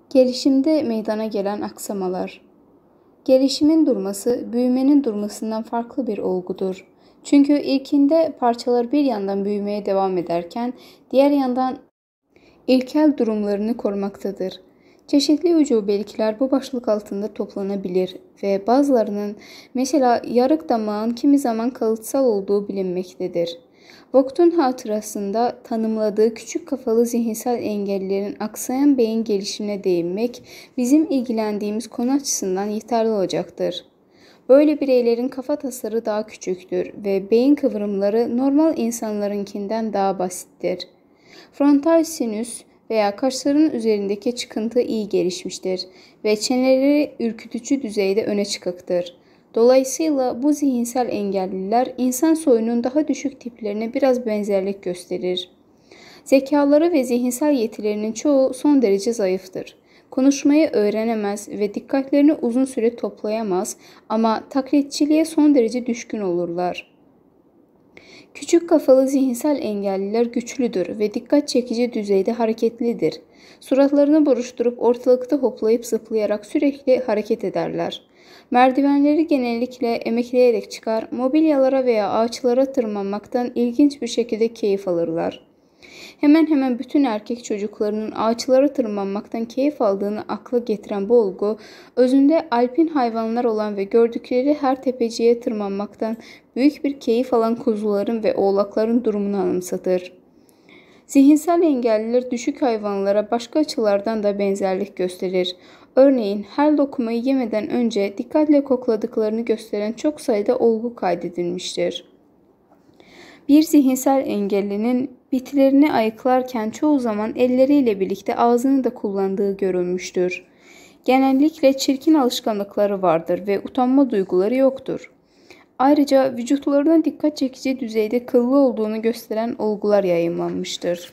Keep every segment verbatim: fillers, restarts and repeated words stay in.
Gelişimde meydana gelen aksamalar. Gelişimin durması, büyümenin durmasından farklı bir olgudur. Çünkü ilkinde parçalar bir yandan büyümeye devam ederken, diğer yandan ilkel durumlarını korumaktadır. Çeşitli ucubelikler bu başlık altında toplanabilir ve bazılarının, mesela yarık damağın kimi zaman kalıtsal olduğu bilinmektedir. Vogt'un hatırasında tanımladığı küçük kafalı zihinsel engellilerin aksayan beyin gelişimine değinmek bizim ilgilendiğimiz konu açısından yeterli olacaktır. Böyle bireylerin kafa tasarı daha küçüktür ve beyin kıvrımları normal insanlarınkinden daha basittir. Frontal sinüs veya kaşların üzerindeki çıkıntı iyi gelişmiştir ve çeneleri ürkütücü düzeyde öne çıkıktır. Dolayısıyla bu zihinsel engelliler insan soyunun daha düşük tiplerine biraz benzerlik gösterir. Zekaları ve zihinsel yetilerinin çoğu son derece zayıftır. Konuşmayı öğrenemez ve dikkatlerini uzun süre toplayamaz ama taklitçiliğe son derece düşkün olurlar. Küçük kafalı zihinsel engelliler güçlüdür ve dikkat çekici düzeyde hareketlidir. Suratlarını buruşturup ortalıkta hoplayıp zıplayarak sürekli hareket ederler. Merdivenleri genellikle emekleyerek çıkar, mobilyalara veya ağaçlara tırmanmaktan ilginç bir şekilde keyif alırlar. Hemen hemen bütün erkek çocuklarının ağaçlara tırmanmaktan keyif aldığını akla getiren bu olgu, özünde alpin hayvanlar olan ve gördükleri her tepeciye tırmanmaktan büyük bir keyif alan kuzuların ve oğlakların durumunu anımsatır. Zihinsel engelliler düşük hayvanlara başka açılardan da benzerlik gösterir. Örneğin her lokmayı yemeden önce dikkatle kokladıklarını gösteren çok sayıda olgu kaydedilmiştir. Bir zihinsel engellinin bitlerini ayıklarken çoğu zaman elleriyle birlikte ağzını da kullandığı görülmüştür. Genellikle çirkin alışkanlıkları vardır ve utanma duyguları yoktur. Ayrıca vücutlarına dikkat çekici düzeyde kıllı olduğunu gösteren olgular yayınlanmıştır.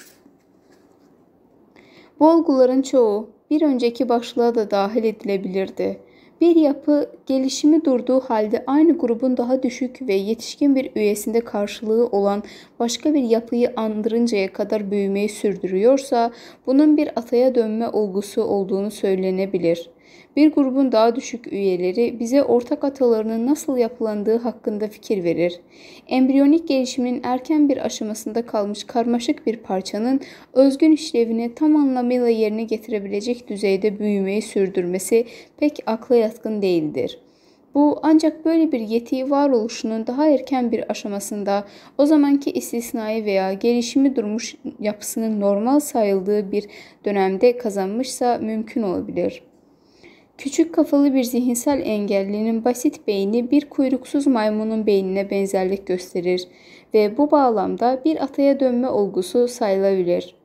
Bu olguların çoğu bir önceki başlığa da dahil edilebilirdi. Bir yapı gelişimi durduğu halde aynı grubun daha düşük ve yetişkin bir üyesinde karşılığı olan başka bir yapıyı andırıncaya kadar büyümeyi sürdürüyorsa bunun bir ataya dönme olgusu olduğunu söylenebilir. Bir grubun daha düşük üyeleri bize ortak atalarının nasıl yapılandığı hakkında fikir verir. Embriyonik gelişimin erken bir aşamasında kalmış karmaşık bir parçanın özgün işlevini tam anlamıyla yerine getirebilecek düzeyde büyümeyi sürdürmesi pek akla yatkın değildir. Bu ancak böyle bir yeti varoluşunun daha erken bir aşamasında o zamanki istisnai veya gelişimi durmuş yapısının normal sayıldığı bir dönemde kazanmışsa mümkün olabilir. Küçük kafalı bir zihinsel engellinin basit beyni bir kuyruksuz maymunun beynine benzerlik gösterir ve bu bağlamda bir ataya dönme olgusu sayılabilir.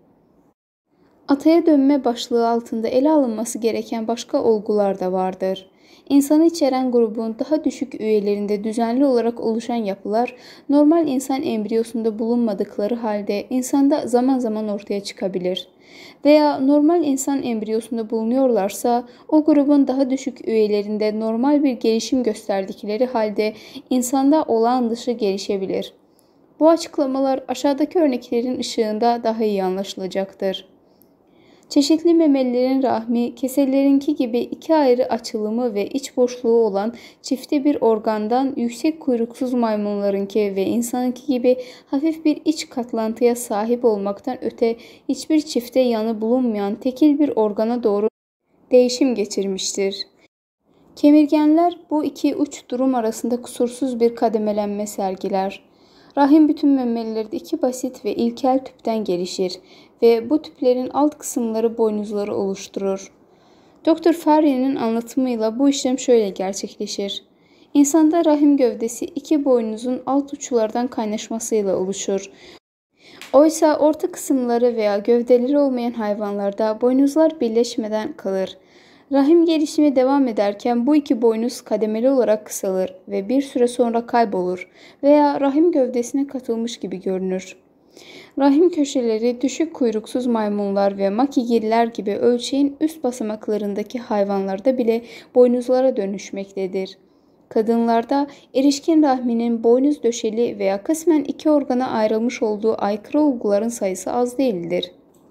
Ataya dönme başlığı altında ele alınması gereken başka olgular da vardır. İnsanı içeren grubun daha düşük üyelerinde düzenli olarak oluşan yapılar, normal insan embriyosunda bulunmadıkları halde insanda zaman zaman ortaya çıkabilir. Veya normal insan embriyosunda bulunuyorlarsa, o grubun daha düşük üyelerinde normal bir gelişim gösterdikleri halde insanda olağan dışı gelişebilir. Bu açıklamalar aşağıdaki örneklerin ışığında daha iyi anlaşılacaktır. Çeşitli memelilerin rahmi, keselerinki gibi iki ayrı açılımı ve iç boşluğu olan çifte bir organdan, yüksek kuyruksuz maymunlarınki ve insanınki gibi hafif bir iç katlantıya sahip olmaktan öte hiçbir çifte yanı bulunmayan tekil bir organa doğru değişim geçirmiştir. Kemirgenler bu iki uç durum arasında kusursuz bir kademelenme sergiler. Rahim bütün memelilerde iki basit ve ilkel tüpten gelişir ve bu tüplerin alt kısımları boynuzları oluşturur. doktor Ferri'nin anlatımıyla bu işlem şöyle gerçekleşir. İnsanda rahim gövdesi iki boynuzun alt uçlardan kaynaşmasıyla oluşur. Oysa orta kısımları veya gövdeleri olmayan hayvanlarda boynuzlar birleşmeden kalır. Rahim gelişimi devam ederken bu iki boynuz kademeli olarak kısalır ve bir süre sonra kaybolur veya rahim gövdesine katılmış gibi görünür. Rahim köşeleri düşük kuyruksuz maymunlar ve makigiller gibi ölçeğin üst basamaklarındaki hayvanlarda bile boynuzlara dönüşmektedir. Kadınlarda erişkin rahminin boynuz döşeli veya kısmen iki organa ayrılmış olduğu aykırı olguların sayısı az değildir.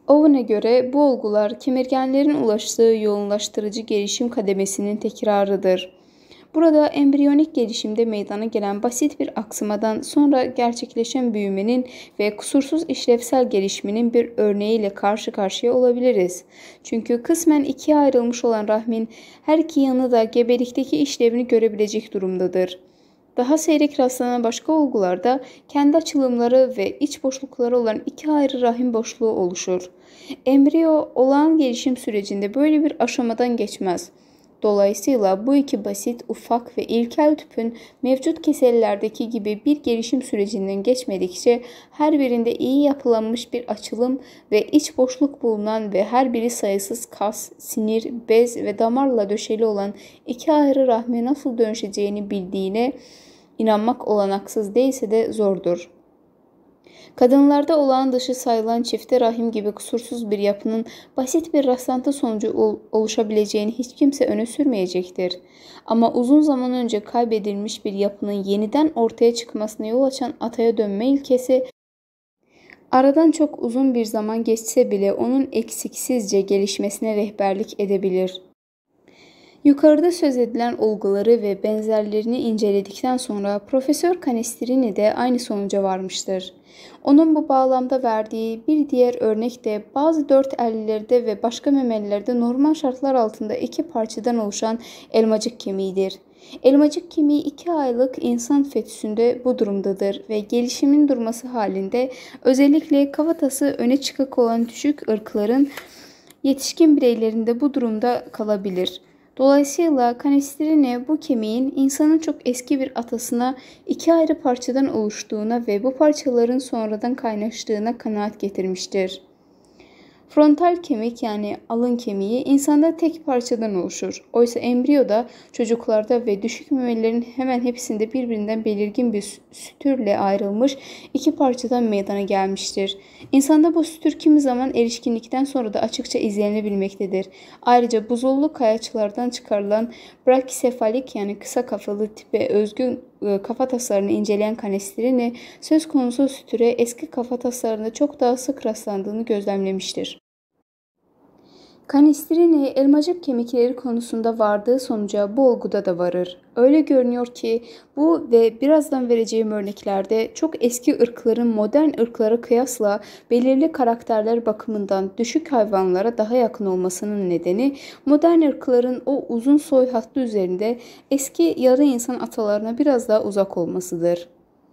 Owen'e göre bu olgular kemirgenlerin ulaştığı yoğunlaştırıcı gelişim kademesinin tekrarıdır. Burada embriyonik gelişimde meydana gelen basit bir aksamadan sonra gerçekleşen büyümenin ve kusursuz işlevsel gelişiminin bir örneğiyle karşı karşıya olabiliriz. Çünkü kısmen ikiye ayrılmış olan rahmin her iki yanı da gebelikteki işlevini görebilecek durumdadır. Daha seyrek rastlanan başka olgularda kendi açılımları ve iç boşlukları olan iki ayrı rahim boşluğu oluşur. Embriyo olağan gelişim sürecinde böyle bir aşamadan geçmez. Dolayısıyla bu iki basit, ufak ve ilkel tüpün mevcut kesellerdeki gibi bir gelişim sürecinden geçmedikçe her birinde iyi yapılanmış bir açılım ve iç boşluk bulunan ve her biri sayısız kas, sinir, bez ve damarla döşeli olan iki ayrı rahme nasıl dönüşeceğini bildiğine inanmak olanaksız değilse de zordur. Kadınlarda olağan dışı sayılan çifte rahim gibi kusursuz bir yapının basit bir rastlantı sonucu oluşabileceğini hiç kimse öne sürmeyecektir. Ama uzun zaman önce kaybedilmiş bir yapının yeniden ortaya çıkmasına yol açan ataya dönme ilkesi, aradan çok uzun bir zaman geçse bile onun eksiksizce gelişmesine rehberlik edebilir. Yukarıda söz edilen olguları ve benzerlerini inceledikten sonra Profesör Canestrini de aynı sonuca varmıştır. Onun bu bağlamda verdiği bir diğer örnek de bazı dört ellilerde ve başka memelilerde normal şartlar altında iki parçadan oluşan elmacık kemiğidir. Elmacık kemiği iki aylık insan fetüsünde bu durumdadır ve gelişimin durması halinde özellikle kafatası öne çıkık olan düşük ırkların yetişkin bireylerinde bu durumda kalabilir. Dolayısıyla Canestrini bu kemiğin insanın çok eski bir atasına iki ayrı parçadan oluştuğuna ve bu parçaların sonradan kaynaştığına kanaat getirmiştir. Frontal kemik yani alın kemiği insanda tek parçadan oluşur. Oysa embriyoda, çocuklarda ve düşük memelilerin hemen hepsinde birbirinden belirgin bir sütürle ayrılmış iki parçadan meydana gelmiştir. İnsanda bu sütür kimi zaman erişkinlikten sonra da açıkça izlenebilmektedir. Ayrıca buzullu kayaçlardan çıkarılan brakisefalik yani kısa kafalı tipe özgü kafa taslarını inceleyen Canestrini söz konusu sütüre eski kafa taslarında çok daha sık rastlandığını gözlemlemiştir. Canestrini elmacık kemikleri konusunda vardığı sonuca bu olguda da varır. Öyle görünüyor ki bu ve birazdan vereceğim örneklerde çok eski ırkların modern ırklara kıyasla belirli karakterler bakımından düşük hayvanlara daha yakın olmasının nedeni modern ırkların o uzun soy hattı üzerinde eski yarı insan atalarına biraz daha uzak olmasıdır.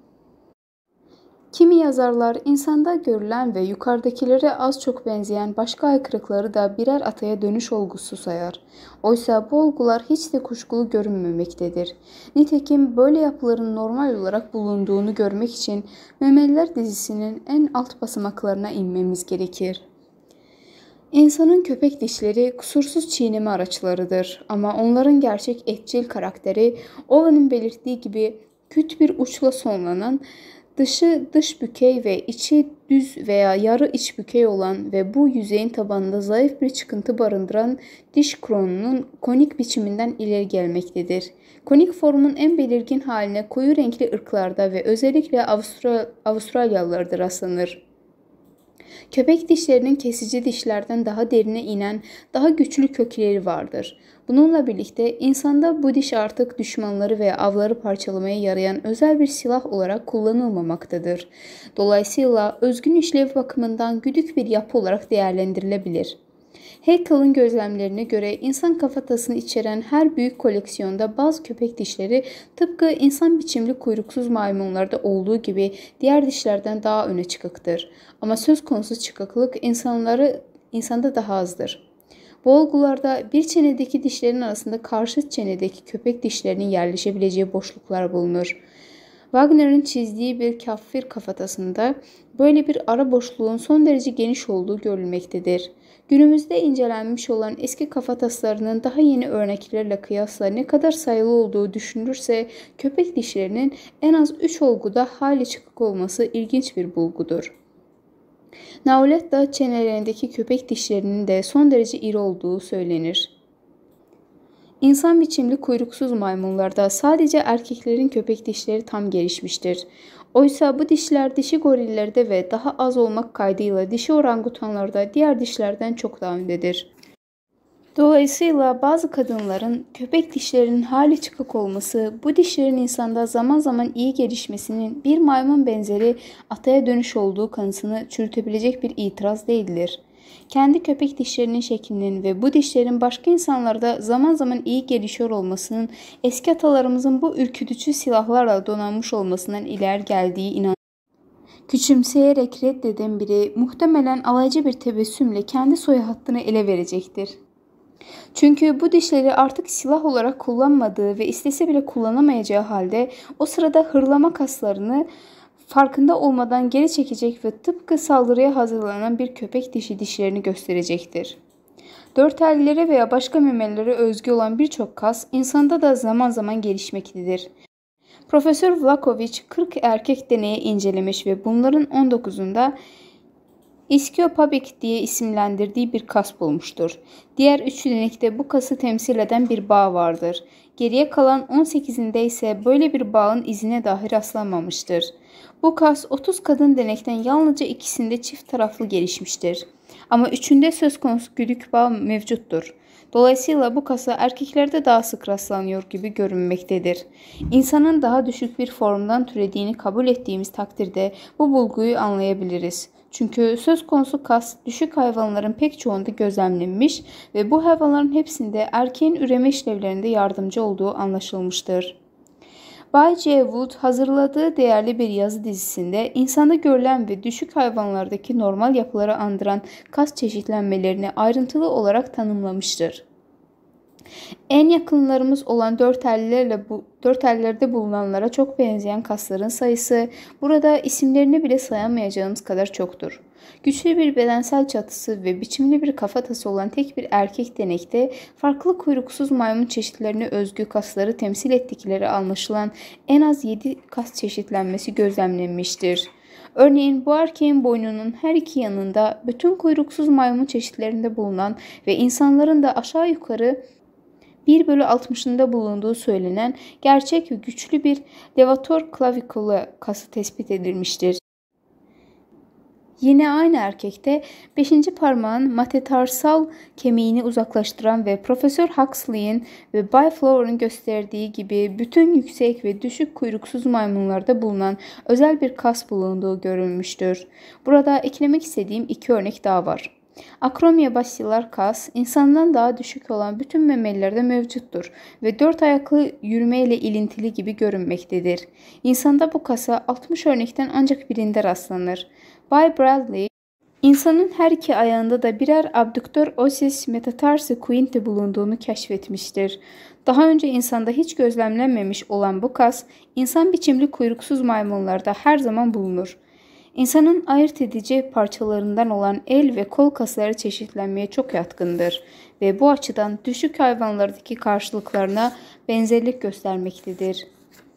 Kimi yazarlar insanda görülen ve yukarıdakilere az çok benzeyen başka aykırılıkları da birer ataya dönüş olgusu sayar. Oysa bu olgular hiç de kuşkulu görünmemektedir. Nitekim böyle yapıların normal olarak bulunduğunu görmek için memeliler dizisinin en alt basamaklarına inmemiz gerekir. İnsanın köpek dişleri kusursuz çiğneme araçlarıdır ama onların gerçek etçil karakteri Owen'in belirttiği gibi küt bir uçla sonlanan, dışı dış bükey ve içi düz veya yarı iç bükey olan ve bu yüzeyin tabanında zayıf bir çıkıntı barındıran diş kronunun konik biçiminden ileri gelmektedir. Konik formun en belirgin haline koyu renkli ırklarda ve özellikle Avustra Avustralyalılarda rastlanır. Köpek dişlerinin kesici dişlerden daha derine inen, daha güçlü kökleri vardır. Bununla birlikte insanda bu diş artık düşmanları veya avları parçalamaya yarayan özel bir silah olarak kullanılmamaktadır. Dolayısıyla özgün işlev bakımından güdük bir yapı olarak değerlendirilebilir. Haeckel'ın gözlemlerine göre insan kafatasını içeren her büyük koleksiyonda bazı köpek dişleri tıpkı insan biçimli kuyruksuz maymunlarda olduğu gibi diğer dişlerden daha öne çıkıktır. Ama söz konusu çıkıklık insanları insanda daha azdır. Bu olgularda bir çenedeki dişlerin arasında karşı çenedeki köpek dişlerinin yerleşebileceği boşluklar bulunur. Wagner'ın çizdiği bir kaffir kafatasında böyle bir ara boşluğun son derece geniş olduğu görülmektedir. Günümüzde incelenmiş olan eski kafataslarının daha yeni örneklerle kıyasla ne kadar sayılı olduğu düşünülürse köpek dişlerinin en az üç olguda hali çıkık olması ilginç bir bulgudur. Nauletta çenelerindeki köpek dişlerinin de son derece iri olduğu söylenir. İnsan biçimli kuyruksuz maymunlarda sadece erkeklerin köpek dişleri tam gelişmiştir. Oysa bu dişler dişi gorillerde ve daha az olmak kaydıyla dişi orangutanlarda diğer dişlerden çok daha öndedir. Dolayısıyla bazı kadınların köpek dişlerinin hali çıkık olması, bu dişlerin insanda zaman zaman iyi gelişmesinin bir maymun benzeri ataya dönüş olduğu kanısını çürütebilecek bir itiraz değildir. Kendi köpek dişlerinin şeklinin ve bu dişlerin başka insanlarda zaman zaman iyi gelişiyor olmasının eski atalarımızın bu ürkütücü silahlarla donanmış olmasından ileri geldiği inan. Küçümseyerek reddeden biri muhtemelen alaycı bir tebessümle kendi soy hattını ele verecektir. Çünkü bu dişleri artık silah olarak kullanmadığı ve istese bile kullanamayacağı halde o sırada hırlama kaslarını farkında olmadan geri çekecek ve tıpkı saldırıya hazırlanan bir köpek dişi dişlerini gösterecektir. Dörtellilere veya başka memelilere özgü olan birçok kas insanda da zaman zaman gelişmektedir. Profesör Vlahovic kırk erkek deneyi incelemiş ve bunların on dokuzunda İskiopabik diye isimlendirdiği bir kas bulmuştur. Diğer üç denekte bu kası temsil eden bir bağ vardır. Geriye kalan on sekizinde ise böyle bir bağın izine dahi rastlanmamıştır. Bu kas otuz kadın denekten yalnızca ikisinde çift taraflı gelişmiştir. Ama üçünde söz konusu güdük bağ mevcuttur. Dolayısıyla bu kasa erkeklerde daha sık rastlanıyor gibi görünmektedir. İnsanın daha düşük bir formdan türediğini kabul ettiğimiz takdirde bu bulguyu anlayabiliriz. Çünkü söz konusu kas düşük hayvanların pek çoğunda gözlemlenmiş ve bu hayvanların hepsinde erkeğin üreme işlevlerinde yardımcı olduğu anlaşılmıştır. Bay J. Wood hazırladığı değerli bir yazı dizisinde insanda görülen ve düşük hayvanlardaki normal yapıları andıran kas çeşitlenmelerini ayrıntılı olarak tanımlamıştır. En yakınlarımız olan dörtellilerle bu dörtellilerde bulunanlara çok benzeyen kasların sayısı burada isimlerini bile sayamayacağımız kadar çoktur. Güçlü bir bedensel çatısı ve biçimli bir kafatası olan tek bir erkek denekte farklı kuyruksuz maymun çeşitlerine özgü kasları temsil ettikleri anlaşılan en az yedi kas çeşitlenmesi gözlemlenmiştir. Örneğin bu erkeğin boynunun her iki yanında bütün kuyruksuz maymun çeşitlerinde bulunan ve insanların da aşağı yukarı bir bölü altmışında bulunduğu söylenen gerçek ve güçlü bir levator clavicular kası tespit edilmiştir. Yine aynı erkekte beşinci parmağın metatarsal kemiğini uzaklaştıran ve Profesör Huxley'in ve Bay Flower'ın gösterdiği gibi bütün yüksek ve düşük kuyruksuz maymunlarda bulunan özel bir kas bulunduğu görülmüştür. Burada eklemek istediğim iki örnek daha var. Akromia basilar kas, insandan daha düşük olan bütün memelilerde mevcuttur ve dört ayaklı yürümeyle ilintili gibi görünmektedir. İnsanda bu kasa altmış örnekten ancak birinde rastlanır. Bay Bradley, insanın her iki ayağında da birer abduktör ossis metatarsi quinti bulunduğunu keşfetmiştir. Daha önce insanda hiç gözlemlenmemiş olan bu kas, insan biçimli kuyruksuz maymunlarda her zaman bulunur. İnsanın ayırt edici parçalarından olan el ve kol kasları çeşitlenmeye çok yatkındır ve bu açıdan düşük hayvanlardaki karşılıklarına benzerlik göstermektedir.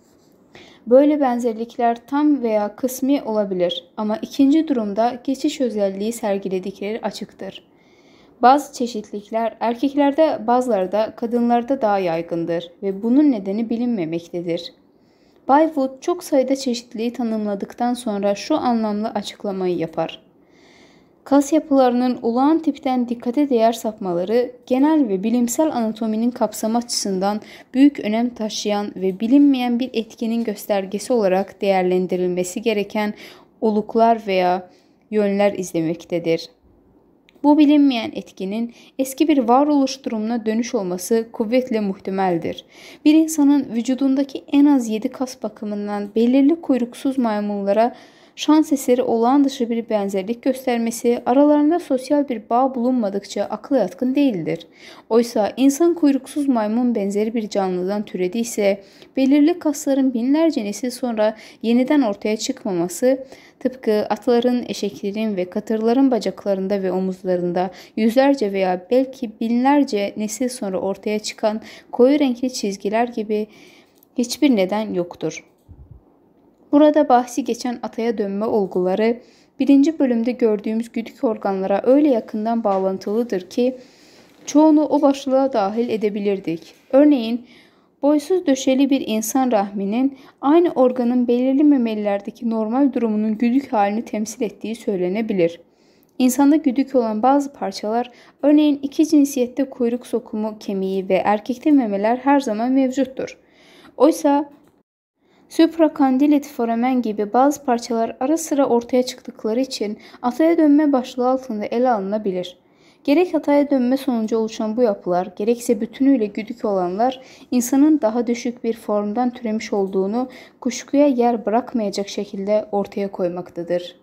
Böyle benzerlikler tam veya kısmi olabilir ama ikinci durumda geçiş özelliği sergiledikleri açıktır. Bazı çeşitlilikler erkeklerde, bazıları da kadınlarda daha yaygındır ve bunun nedeni bilinmemektedir. Bay Wood çok sayıda çeşitliliği tanımladıktan sonra şu anlamlı açıklamayı yapar. Kas yapılarının olağan tipten dikkate değer sapmaları, genel ve bilimsel anatominin kapsamı açısından büyük önem taşıyan ve bilinmeyen bir etkinin göstergesi olarak değerlendirilmesi gereken oluklar veya yönler izlemektedir. Bu bilinmeyen etkinin eski bir varoluş durumuna dönüş olması kuvvetle muhtemeldir. Bir insanın vücudundaki en az yedi kas bakımından belirli kuyruksuz maymunlara şans eseri olağan dışı bir benzerlik göstermesi aralarında sosyal bir bağ bulunmadıkça akla yatkın değildir. Oysa insan kuyruksuz maymun benzeri bir canlıdan türediyse belirli kasların binlerce nesil sonra yeniden ortaya çıkmaması tıpkı atların, eşeklerin ve katırların bacaklarında ve omuzlarında yüzlerce veya belki binlerce nesil sonra ortaya çıkan koyu renkli çizgiler gibi hiçbir neden yoktur. Burada bahsi geçen ataya dönme olguları birinci bölümde gördüğümüz güdük organlara öyle yakından bağlantılıdır ki çoğunu o başlığa dahil edebilirdik. Örneğin Boysuz döşeli bir insan rahminin aynı organın belirli memelilerdeki normal durumunun güdük halini temsil ettiği söylenebilir. İnsanda güdük olan bazı parçalar, örneğin iki cinsiyette kuyruk sokumu kemiği ve erkekte memeler her zaman mevcuttur. Oysa suprakandilit foramen gibi bazı parçalar ara sıra ortaya çıktıkları için ataya dönme başlığı altında ele alınabilir. Gerek ataya dönme sonucu oluşan bu yapılar, gerekse bütünüyle güdük olanlar, insanın daha düşük bir formdan türemiş olduğunu kuşkuya yer bırakmayacak şekilde ortaya koymaktadır.